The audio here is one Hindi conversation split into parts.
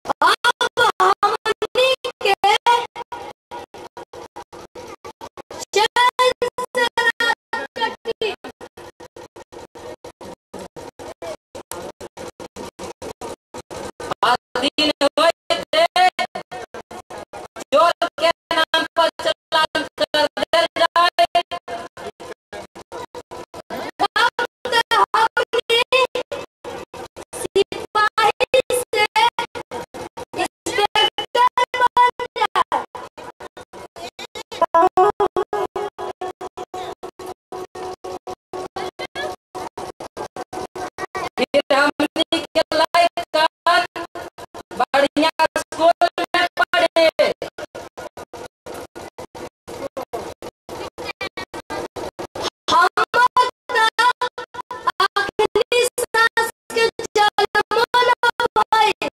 अब हमनी के चैन से रात कटी। दिन होते चोर के नाम पर चालान कर देल जाए। वक्त हमनी सिपाही से इंस्पेक्टर बन जाए। फिर हमनी के लइका बढ़िया स्कूल में पढ़े। हम आखिरी सांस के जलमन भइल।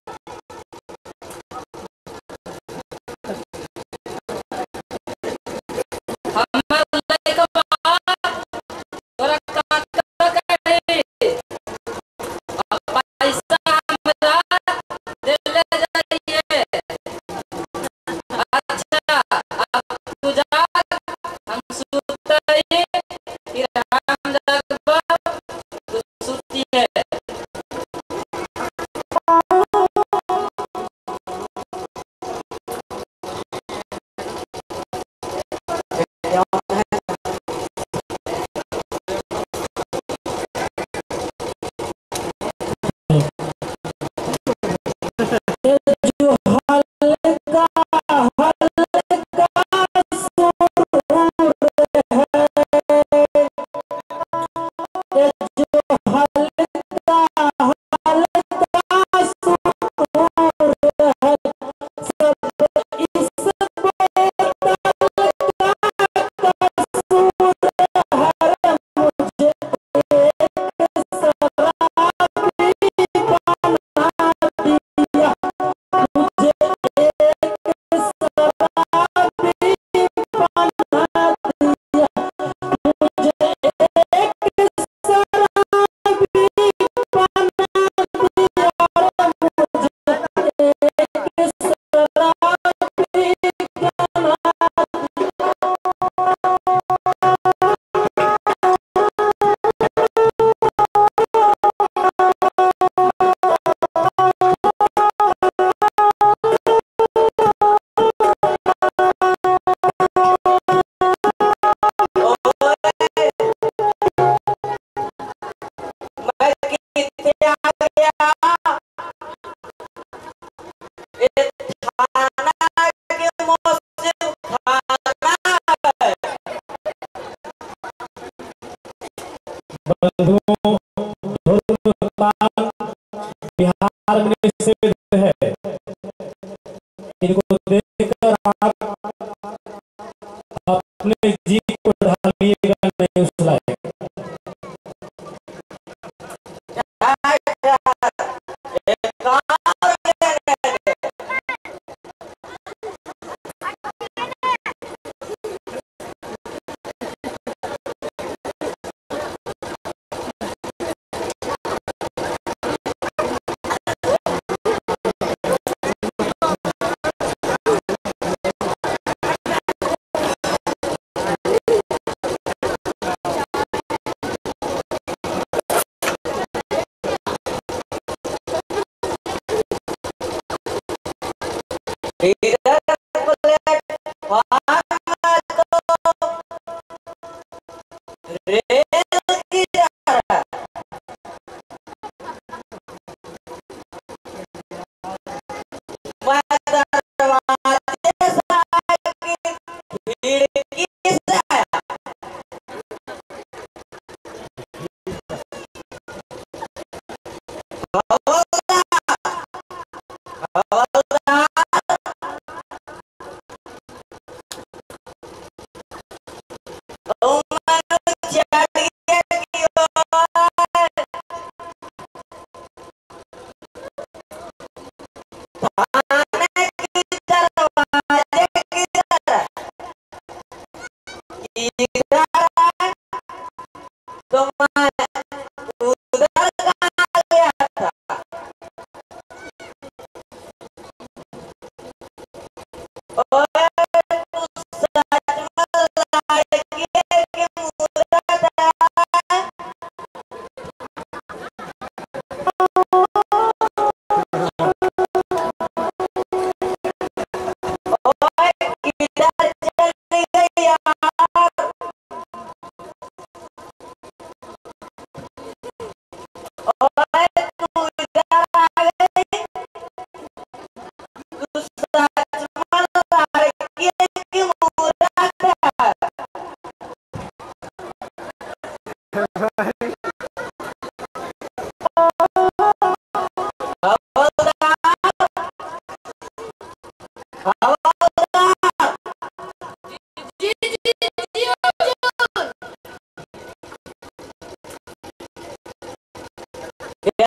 हमर लइकवा तोरा काका कहे पैसा हमरा देले जाइए। अच्छा अब तू जा, हम सुतई फिर हम जगबा तू सुतिए। बंधुओं, धूम्रपान बिहार में निषिद्ध है। इनको देखकर आप अपने जीप को ढालिएगा नहीं, उस लायक।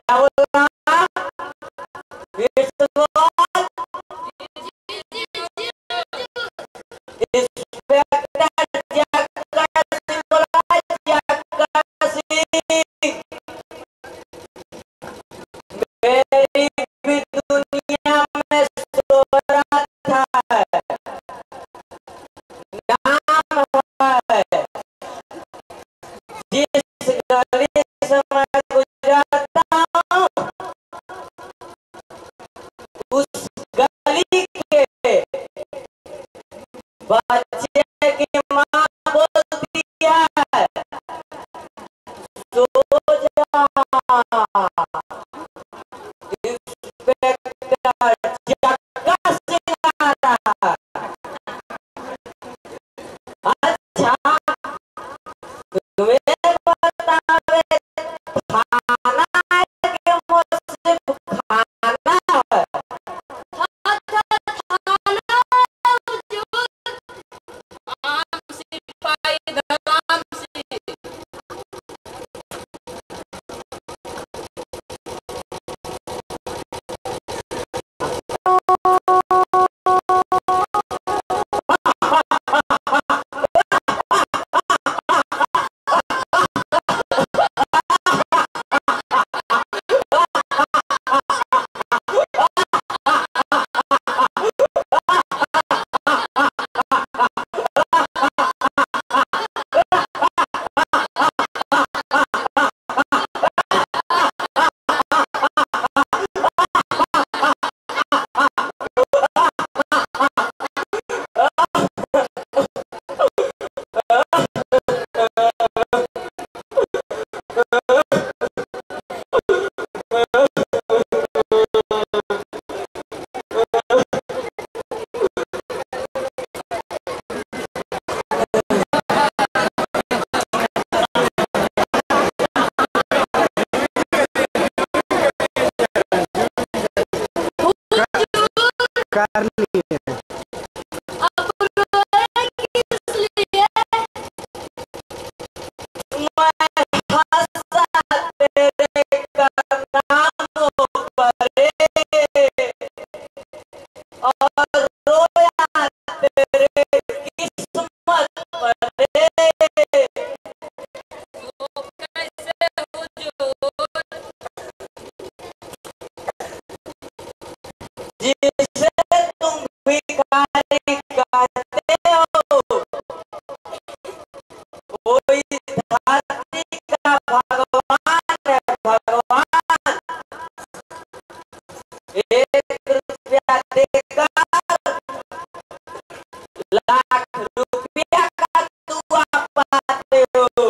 क्या बोल रहा? It's God. Inspector Jagga Singh बोला, जग्गा सिंह मेरी भी दुनिया में सो रहा था, नाम है जिस गली से मैं गुजरता हूँ, उस गली के बच्चे की माँ बोलती है सो जा। इंस्पेक्टर जग्गा सिंह आ रहा। अच्छा तुम्हें बतावे खाना है कि मुझसे खाना है? कर लिए और रोया तेरे किस्मत पर जिसे तुम भिखारी कहते हो, कोई धरती का भगवान है। भगवान 1 रुपया देकर लाख रुपया का दुआ पाते हो।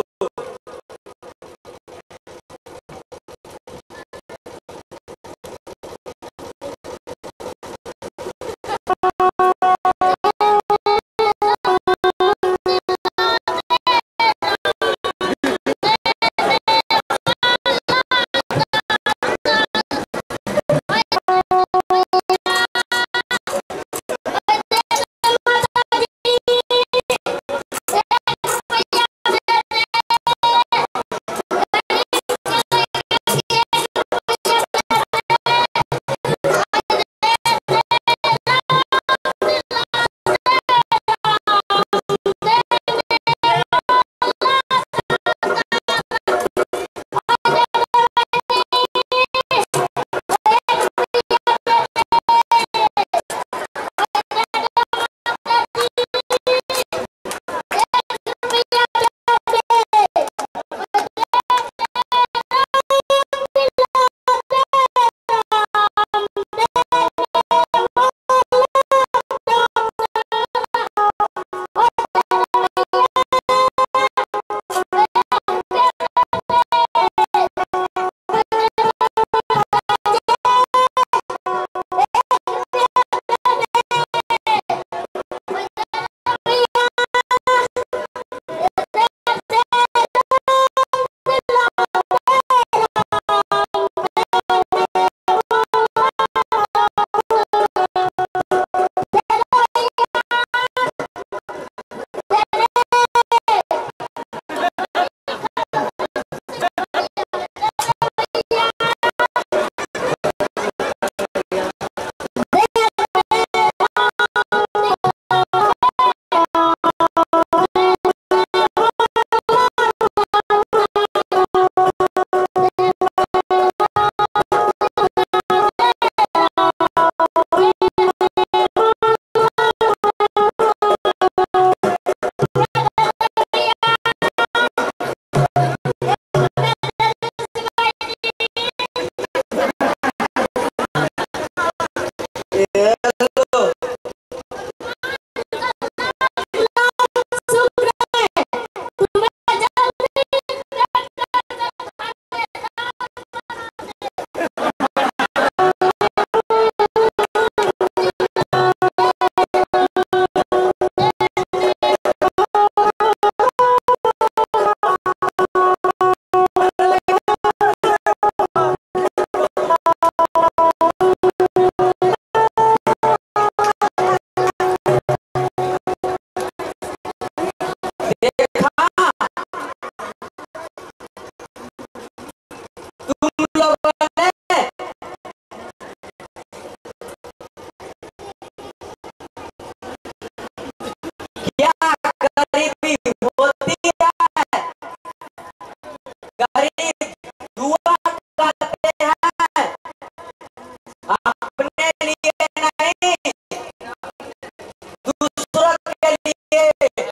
दूसरों के लिए,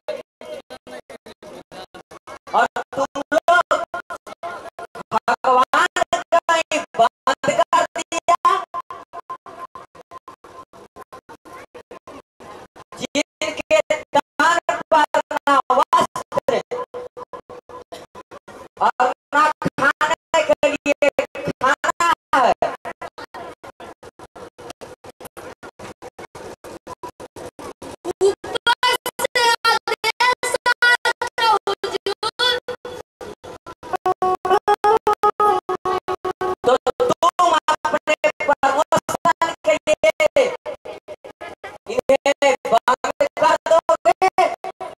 और तुम लोग भगवान का ही बंद कर दिया। जिनके कान पर ना वस्त्र और ना खाने के लिए खाना है, तो तुम अपने प्रमोशन के लिए इन्हें बंद कर दोगे।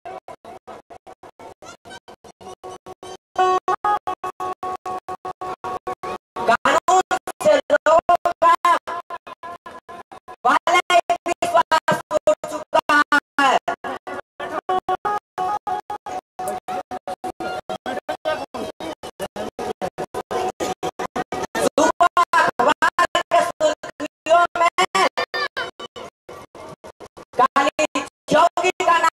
कानून से लोगों का पहले ही विश्वास उठ चुका है। सुबह अखबार के सुर्खियों में काली